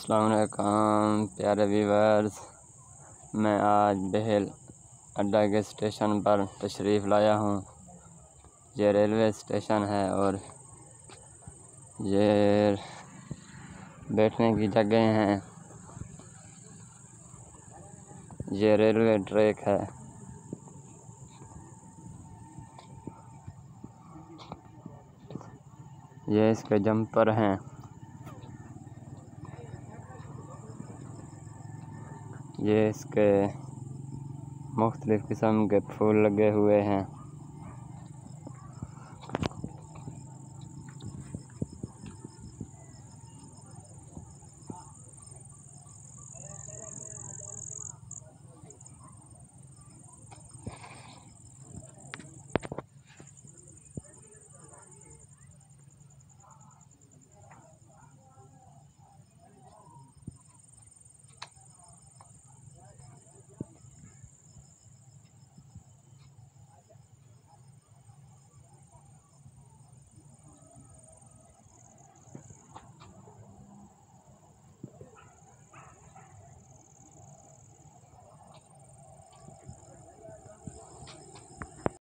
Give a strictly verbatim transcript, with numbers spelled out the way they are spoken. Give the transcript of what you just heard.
अस्सलाम वालेकुम प्यारे व्यूअर्स, मैं आज behal अड्डा के स्टेशन पर तशरीफ़ लाया हूँ। ये रेलवे स्टेशन है और ये बैठने की जगह हैं। ये रेलवे ट्रैक है। ये इसके जंपर हैं। ये इसके मुख्तलिफ़ किस्म के फूल लगे हुए हैं।